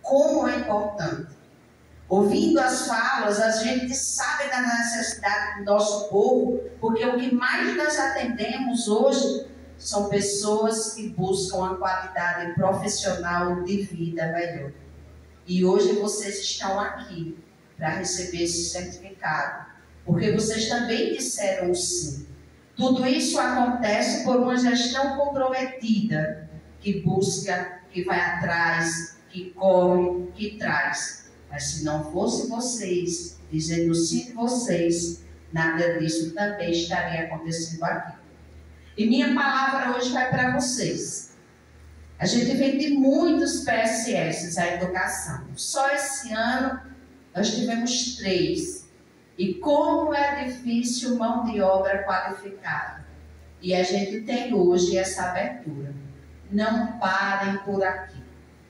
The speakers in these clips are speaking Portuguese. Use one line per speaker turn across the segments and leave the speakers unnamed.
como é importante. Ouvindo as falas, a gente sabe da necessidade do nosso povo, porque o que mais nós atendemos hoje são pessoas que buscam uma qualidade profissional de vida melhor. E hoje vocês estão aqui para receber esse certificado, porque vocês também disseram sim. Tudo isso acontece por uma gestão comprometida, que busca, que vai atrás, que corre, que traz. Mas se não fosse vocês, dizendo sim de vocês, nada disso também estaria acontecendo aqui. E minha palavra hoje vai para vocês. A gente vem de muitos PSS, a educação. Só esse ano nós tivemos 3. E como é difícil mão de obra qualificada. E a gente tem hoje essa abertura. Não parem por aqui.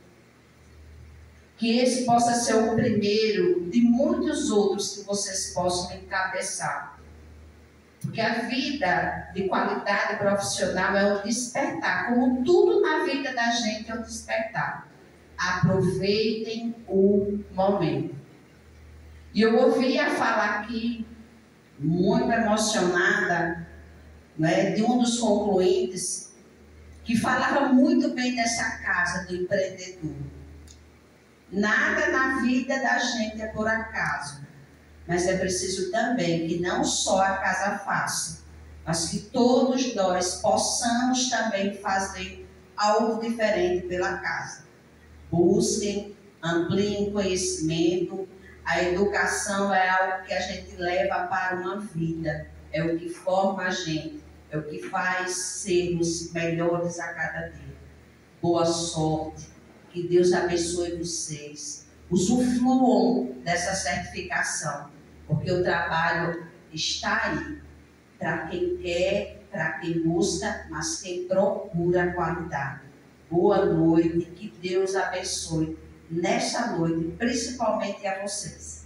Que esse possa ser o primeiro de muitos outros que vocês possam encabeçar. Porque a vida de qualidade profissional é um despertar. Como tudo na vida da gente é um despertar. Aproveitem o momento. E eu ouvia falar aqui, muito emocionada, né, de um dos concluintes, que falava muito bem dessa casa do empreendedor. Nada na vida da gente é por acaso, mas é preciso também que não só a casa faça, mas que todos nós possamos também fazer algo diferente pela casa. Busquem, ampliem conhecimento. A educação é algo que a gente leva para uma vida, é o que forma a gente, é o que faz sermos melhores a cada dia. Boa sorte. Que Deus abençoe vocês. Usufruam dessa certificação, porque o trabalho está aí. Para quem quer, para quem busca, mas quem procura a qualidade. Boa noite, que Deus abençoe nesta noite, principalmente a vocês.